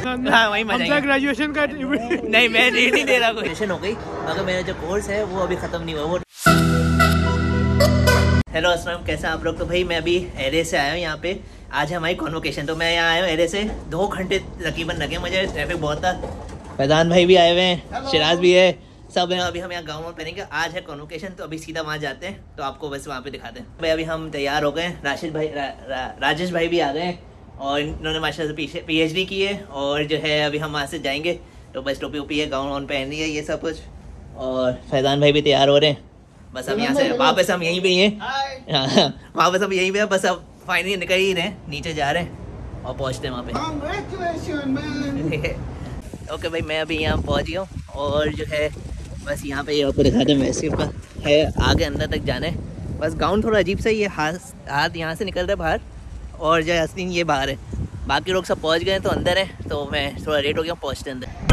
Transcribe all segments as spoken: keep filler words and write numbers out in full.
हाँ वही मजा ग्रेजुएशन का नहीं मैं रेट नहीं दे रहा। ग्रेजुएशन हो गई मगर मेरा जो कोर्स है वो अभी खत्म नहीं हुआ वो। हेलो अस्सलाम, कैसे हैं आप लोग। तो भाई मैं अभी एरे से आया हूँ यहाँ पे। आज है हमारी कॉन्वोकेशन। तो मैं यहाँ आया हूँ एरे से, दो घंटे तकरीबन लगे मुझे, ट्रैफिक बहुत था। फैजान भाई भी आए हुए हैं, शिराज भी है, सब हैं। अभी हम यहाँ गाउन वाउन पहनेंगे, आज है कॉन्वोकेशन तो अभी सीधा वहाँ जाते हैं। तो आपको बस वहाँ पे दिखाते हैं। भाई अभी हम तैयार हो गए। राशिद भाई रा, रा, राजेश भाई भी आ गए हैं और इन्होंने माशाल्लाह से पी एच डी की है। और जो है अभी हम वहाँ से जाएंगे तो बस टोपी वोपी है, गाउन वाउन पहन रही है, ये सब कुछ। और फैजान भाई भी तैयार हो रहे हैं। बस हम यहाँ से वापस हम यहीं पे ही हैं। हाँ वापस हम यहीं पे हैं। बस अब फाइनली निकल ही रहे हैं, नीचे जा रहे हैं और पहुँचते हैं वहाँ पे। ओके भाई मैं अभी यहाँ पहुँच गया हूँ और जो है बस यहाँ पे ये आपको दिखाते हैं। वैसे का है आगे अंदर तक जाना है। बस गाउन थोड़ा अजीब सा ही है, हाथ हाथ यहाँ से निकल रहा है बाहर और जो हसीन ये बाहर है। बाकी लोग सब पहुँच गए तो अंदर है, तो मैं थोड़ा लेट हो गया पहुँचते अंदर।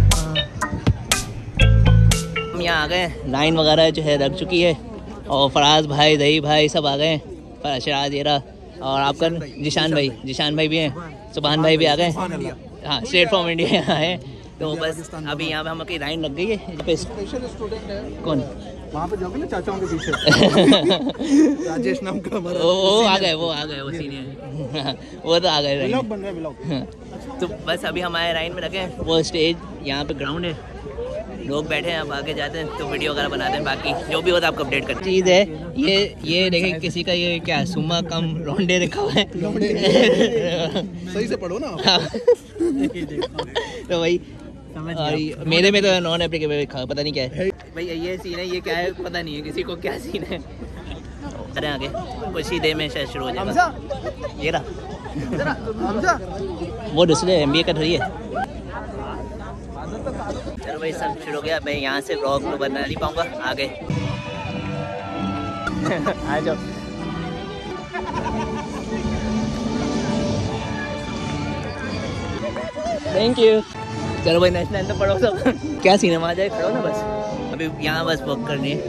हम यहाँ आ गए, लाइन वगैरह जो है लग चुकी है और फराज भाई, दही भाई सब आ गए, शराज येरा और आपका जिशान भाई जिशान भाई भी हैं, सुभान भाई भी आ गए। हाँ स्ट्रेट फ्रॉम इंडिया यहाँ है। तो बस अभी यहाँ पे हम की लाइन लग गई है। स्पेशल स्टूडेंट है कौन वहाँ पे जाओगे ना चाचाओं के पीछे। राजेश नाम का हमारा वो वो आ गए वो आ गए वो सीनियर वो तो आ गए। व्लॉग बन रहा है व्लॉग। तो बस अभी हमारे लाइन में लगे हैं। वो स्टेज यहाँ पे ग्राउंड है, लोग बैठे हैं, अब आगे जाते हैं तो वीडियो वगैरह बनाते हैं। बाकी जो भी होता है आपको अपडेट करते चीज़ है। ये ये देखें किसी का ये क्या सुमा कम रोंडे लिखा हुआ है। सही से पढ़ो ना। तो भाई और मेरे में तो नॉन एप्लीकेबल लिखा है, पता नहीं क्या है भाई। ये सीन है, ये क्या है पता नहीं है किसी को क्या सीन है। अरे आगे कुछ ही देर में शायद शुरू हो जाएगा। ये रहा वो दूसरे एम बी ए कर रही है। चलो भाई सब शुरू हो गया। मैं यहाँ से व्लॉग तो बना नहीं पाऊंगा आगे। आ जाओ। Thank you. चलो भाई नेशनल एंथम पढ़ो सब। क्या सिनेमा आ जाए खड़ो ना बस। अभी यहाँ बस वर्क करनी है।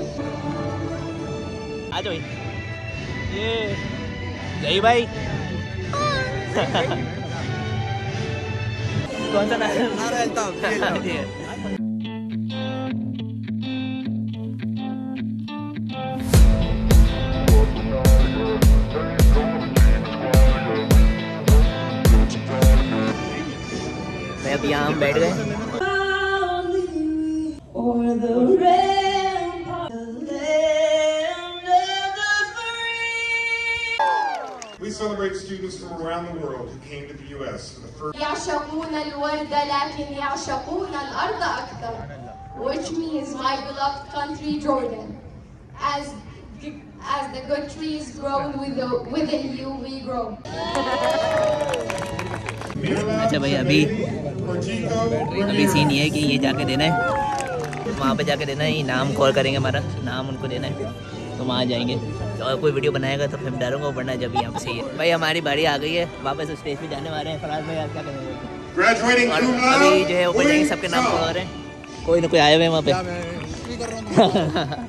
आ जाओ भाई। ये जय भाई। कौन सा नाम है? अभी यहाँ हम बैठ गए। We celebrate students from around the world who came to the U S for the first. يعشقون الورد لكن يعشقون الأرض أكثر, which means my beloved country Jordan. As as the good trees grow with the, within you, we grow. अच्छा भाई अभी अभी scene ये है कि ये जाके देना है, वहाँ पे जाके देना है। नाम कॉल करेंगे, हमारा नाम उनको देना है तो वहाँ जाएंगे। तो अगर कोई वीडियो बनाएगा तो फिर मैं डरूंगा, वरना जब यहाँ पे सही है। भाई हमारी बारी आ गई है, वापस स्टेज पे जाने वाले हैं। फराज भाई आप क्या करेंगे? और अभी जो है ऊपर जाएंगे, सबके नाम कॉल करें। कोई ना कोई आए हुए हैं वहाँ पे।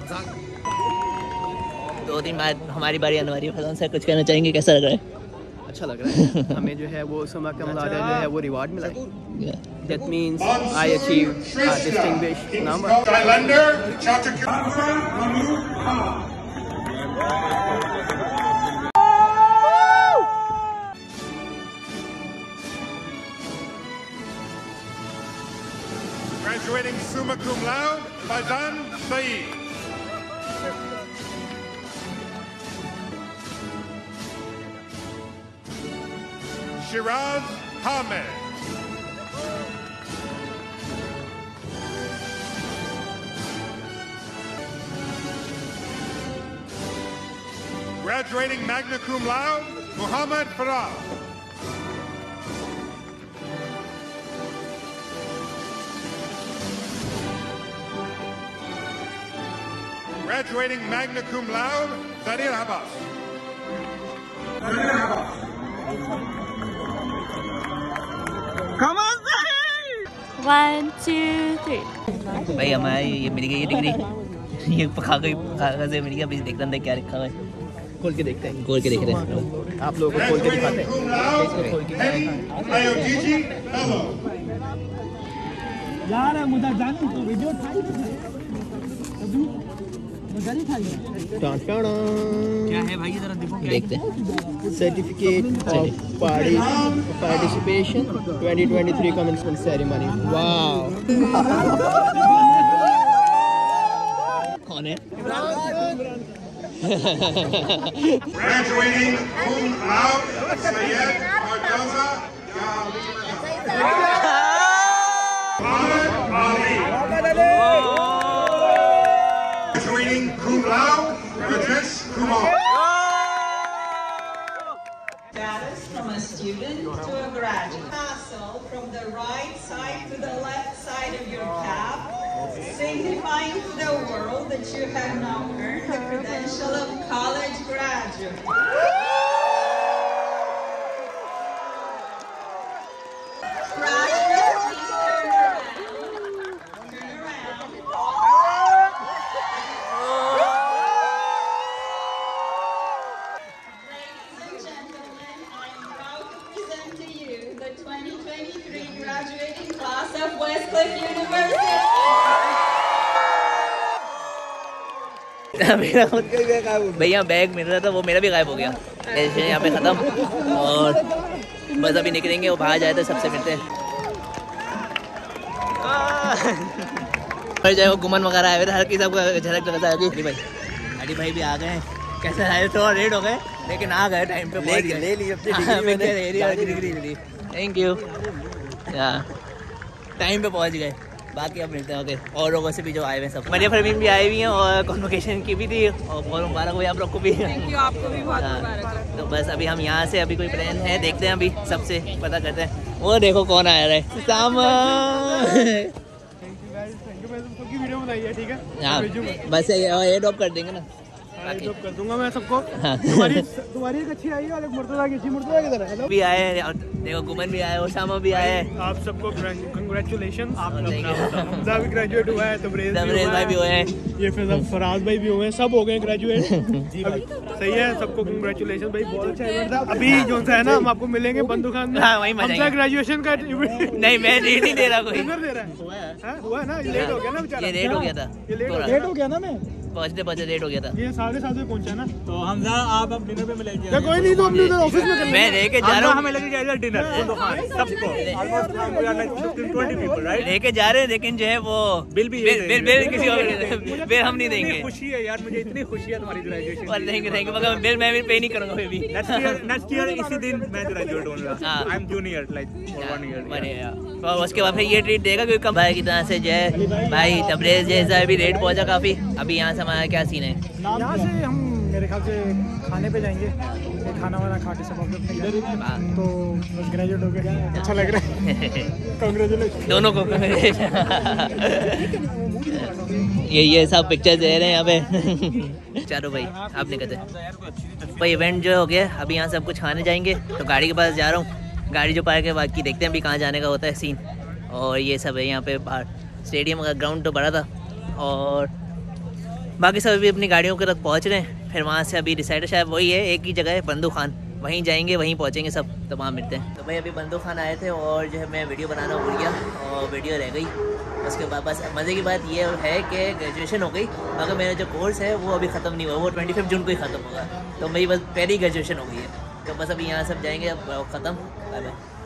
दो दिन बाद हमारी बारी आने वाली है। फैजान सर कुछ कहना चाहेंगे, कैसा लग रहा है? अच्छा लग रहा है। हमें जो है वो सुमा कम जो है वो रिवार्ड मिला। That means I achieved a distinguished number. Graduating summa cum laude, Faizan Saeed. Shiraz Ahmed. Graduating magna cum laude, Muhammad Farah. Graduating magna cum laude, Zarir Abbas. Zarir Abbas. Come on, Zarir! One, two, three. भाई हमारी ये मिल गई ये degree. ये कागज कागज से मिल गया। अभी देखते हैं क्या लिखा हुआ है। खोल के देखते हैं, खोल के देख रहे हैं आप लोगों को खोल के दिखाते हैं। Cum laude, इसको खोल के Hedy Ayodiji Fellow. यार मुझे जाने तो वीडियो उठाई अभी मजा नहीं खाई। क्या है भाई जरा देखो देखते हैं certificate of participation twenty twenty three commencement ceremony. वाह कौन है? Graduating cum laude, Sayed Ardaza Mohammed Ali. Graduating cum laude, Rajesh Kumar. Status from a student to a graduate. Tassel from the right side to the left side of your cap, signifying to the world that you have now earned the credential of college graduate. Graduates, please turn around. Turn around. Ladies and gentlemen, I am proud to present to you the twenty twenty-three graduating class of Westcliff University. मेरा भैया bag मिल रहा था, वो मेरा भी गायब हो गया। ऐसे यहाँ पे ख़त्म और बस अभी निकलेंगे, वो बाहर जाए तो सबसे मिलते हैं। पर जाए वो गुमन वगैरह आए हुए थे, हर किसी सबको झलक लगता है। अली भाई अली भाई भी आ गए हैं। कैसे आए थोड़ा लेट हो गए लेकिन आ गए टाइम पे, ले ले ली अपनी डिग्री। थैंक यू यार, टाइम पे पहुँच गए। बाकी अब मिलते हैं ओके और लोगों से भी जो आए हुए हैं सब। मरिया फरमीन भी आई हुई हैं और कॉन्वोकेशन की भी थी और बहुत मुबारक हुई आप लोग को भी। Thank you, आपको भी बहुत मुबारक। तो बस अभी हम यहाँ से अभी कोई प्लान है देखते हैं, अभी सबसे पता करते हैं। वो देखो कौन आया रहा है, सामा। वीडियो बनाई है ठीक है। हाँ बस ये ड्रॉप कर देंगे ना, ड्रॉप कर दूंगा मैं सबको। हाँ। तुम्हारी तुम्हारी एक अच्छी आई है और एक मुर्तजा की अच्छी। मुर्तजा किधर है? हेलो भी आए हैं और देखो गुमन भी आए, ओसामा भी आए हैं। आप सबको कंग्रेचुलेशन। आप Thank you. हमजा भी ग्रेजुएट हुआ है, तबरेज तबरेज भाई भी हुए हैं, ये फिर सब फराज भाई भी हुए हैं, सब हो गए ग्रेजुएट। जी भाई सही है, सबको कंग्रेचुलेशन भाई, बहुत अच्छा इवेंट था। अभी जो है ना हम आपको मिलेंगे बंदू खान में। हाँ, वहीं मजा हमजा आएगा। ग्रेजुएशन का नहीं मैं रेट नहीं दे रहा कोई, डिनर दे रहा है। हाँ, हुआ है ना, ये लेट हो गया ना बेचारा। ये लेट हो गया था, ये लेट थोड़ा लेट हो गया ना। मैं पहुँचते पहुँचते लेट हो गया था। ये साढ़े सात बजे पहुंचा ना, तो हमजा आप अब डिनर पे मिलेंगे। कोई नहीं, तो अपने उधर ऑफिस में कर लेंगे। मैं लेके जा रहा हूँ, हमें लेके जाएगा डिनर सबको। लेके जा रहे हैं लेकिन जो है वो बिल भी बिल बिल, बिल किसी और बिल हम नहीं देंगे। खुशी है यार, मुझे इतनी खुशी है तुम्हारी ग्रेजुएशन। और देंगे देंगे मगर बिल मैं भी पे नहीं करूँगा फिर भी। नेक्स्ट ईयर नेक्स्ट ईयर इसी दिन मैं ग्रेजुएट होऊंगा। हाँ। I am junior like for one year. बढ़िया। और उसके बाद फिर ये ट्रीट देगा क्योंकि कम भाई की तरह से जो है भाई तबरेज जैसा अभी रेट पहुंचा काफ़ी। अभी यहाँ से हमारा क्या सीन है? यहाँ से हम मेरे ख्याल से खाने पे जाएंगे, खाना वाना खा के सब अपने इधर ही। तो बस ग्रेजुएट हो गए, अच्छा लग रहा है। कांग्रेचुलेशन दोनों को। ये ये सब पिक्चर्स दे रहे हैं यहाँ पे। चलो भाई आप निकलते भाई, इवेंट जो हो गया अभी यहाँ सब कुछ खाने जाएंगे तो गाड़ी के पास जा रहा हूँ। गाड़ी जो पार्क है बाकी देखते हैं अभी कहाँ जाने का होता है सीन। और ये सब है यहाँ पे बाहर, स्टेडियम का ग्राउंड तो बड़ा था और बाकी सब अभी अपनी गाड़ियों के तक पहुँच रहे हैं। फिर वहाँ से अभी डिसाइड शायद वही है, एक ही जगह है बंदू खान, वहीं जाएंगे वहीं पहुँचेंगे सब, तो वहाँ मिलते हैं। तो भाई अभी बंदू खान आए थे और जो है मैं वीडियो बनाना भूल गया और वीडियो रह गई। उसके बाद बस मज़े की बात ये है कि ग्रेजुएशन हो गई मगर मेरा जो कोर्स है वो अभी ख़त्म नहीं हुआ, वो ट्वेंटी फिफ्थ जून को ही ख़त्म होगा। तो मेरी बस पहली ग्रेजुएशन हो गई है। तो बस अभी यहाँ सब जाएंगे, अब ख़त्म। Bye bye.